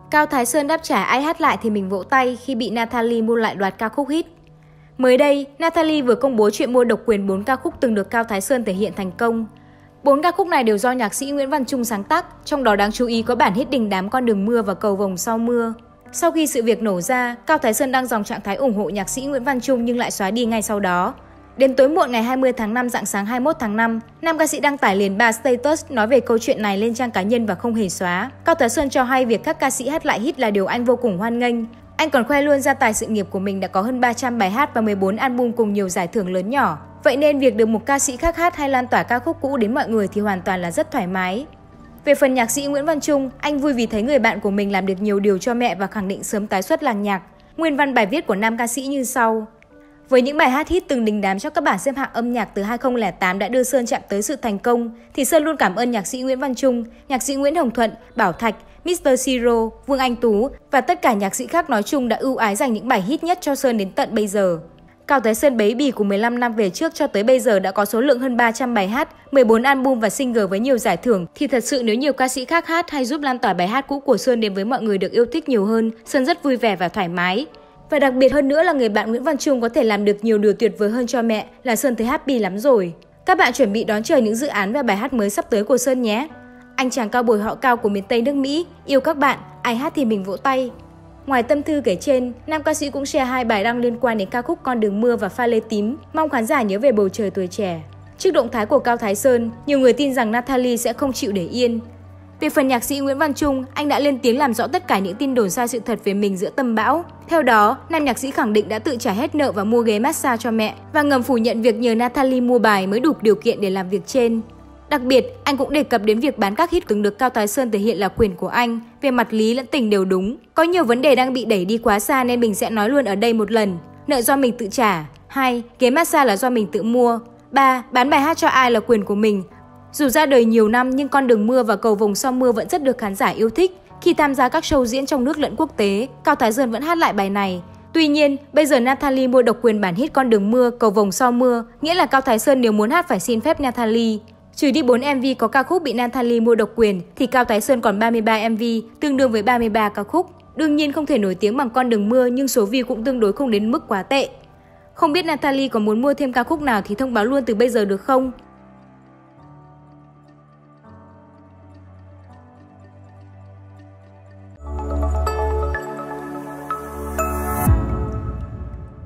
Cao Thái Sơn đáp trả ai hát lại thì mình vỗ tay khi bị Natalie mua lại loạt ca khúc hit. Mới đây, Natalie vừa công bố chuyện mua độc quyền 4 ca khúc từng được Cao Thái Sơn thể hiện thành công. 4 ca khúc này đều do nhạc sĩ Nguyễn Văn Trung sáng tác, trong đó đáng chú ý có bản hit đình đám Con đường mưa và Cầu vồng sau mưa. Sau khi sự việc nổ ra, Cao Thái Sơn đăng dòng trạng thái ủng hộ nhạc sĩ Nguyễn Văn Trung nhưng lại xóa đi ngay sau đó. Đến tối muộn ngày 20 tháng 5 rạng sáng 21 tháng 5, nam ca sĩ đăng tải liền 3 status nói về câu chuyện này lên trang cá nhân và không hề xóa. Cao Thái Sơn cho hay việc các ca sĩ hát lại hit là điều anh vô cùng hoan nghênh. Anh còn khoe luôn gia tài sự nghiệp của mình đã có hơn 300 bài hát và 14 album cùng nhiều giải thưởng lớn nhỏ. Vậy nên việc được một ca sĩ khác hát hay lan tỏa ca khúc cũ đến mọi người thì hoàn toàn là rất thoải mái. Về phần nhạc sĩ Nguyễn Văn Trung, anh vui vì thấy người bạn của mình làm được nhiều điều cho mẹ và khẳng định sớm tái xuất làng nhạc. Nguyên văn bài viết của nam ca sĩ như sau. Với những bài hát hit từng đình đám cho các bảng xếp hạng âm nhạc từ 2008 đã đưa Sơn chạm tới sự thành công, thì Sơn luôn cảm ơn nhạc sĩ Nguyễn Văn Trung, nhạc sĩ Nguyễn Hồng Thuận, Bảo Thạch, Mr. Siro, Vương Anh Tú và tất cả nhạc sĩ khác nói chung đã ưu ái dành những bài hit nhất cho Sơn đến tận bây giờ. Cao Thái Sơn bấy bì của 15 năm về trước cho tới bây giờ đã có số lượng hơn 300 bài hát, 14 album và single với nhiều giải thưởng, thì thật sự nếu nhiều ca sĩ khác hát hay giúp lan tỏa bài hát cũ của Sơn đến với mọi người được yêu thích nhiều hơn, Sơn rất vui vẻ và thoải mái. Và đặc biệt hơn nữa là người bạn Nguyễn Văn Trung có thể làm được nhiều điều tuyệt vời hơn cho mẹ là Sơn thấy happy lắm rồi. Các bạn chuẩn bị đón chờ những dự án và bài hát mới sắp tới của Sơn nhé. Anh chàng cao bồi họ Cao của miền Tây nước Mỹ, yêu các bạn, ai hát thì mình vỗ tay. Ngoài tâm thư kể trên, nam ca sĩ cũng share 2 bài đăng liên quan đến ca khúc Con đường mưa và Pha lê tím, mong khán giả nhớ về bầu trời tuổi trẻ. Trước động thái của Cao Thái Sơn, nhiều người tin rằng Natalie sẽ không chịu để yên. Về phần nhạc sĩ Nguyễn Văn Trung, anh đã lên tiếng làm rõ tất cả những tin đồn sai sự thật về mình giữa tâm bão. Theo đó, nam nhạc sĩ khẳng định đã tự trả hết nợ và mua ghế massage cho mẹ và ngầm phủ nhận việc nhờ Natalie mua bài mới đủ điều kiện để làm việc trên. Đặc biệt, anh cũng đề cập đến việc bán các hit từng được Cao Thái Sơn thể hiện là quyền của anh, về mặt lý lẫn tình đều đúng. Có nhiều vấn đề đang bị đẩy đi quá xa nên mình sẽ nói luôn ở đây một lần. Nợ do mình tự trả. 2. Ghế massage là do mình tự mua. 3. Bán bài hát cho ai là quyền của mình. Dù ra đời nhiều năm nhưng Con đường mưa và Cầu vồng sau mưa vẫn rất được khán giả yêu thích. Khi tham gia các show diễn trong nước lẫn quốc tế, Cao Thái Sơn vẫn hát lại bài này. Tuy nhiên, bây giờ Natalie mua độc quyền bản hit Con đường mưa, Cầu vồng sau mưa, nghĩa là Cao Thái Sơn nếu muốn hát phải xin phép Natalie. Trừ đi 4 MV có ca khúc bị Natalie mua độc quyền thì Cao Thái Sơn còn 33 MV, tương đương với 33 ca khúc. Đương nhiên không thể nổi tiếng bằng Con đường mưa nhưng số view cũng tương đối không đến mức quá tệ. Không biết Natalie có muốn mua thêm ca khúc nào thì thông báo luôn từ bây giờ được không?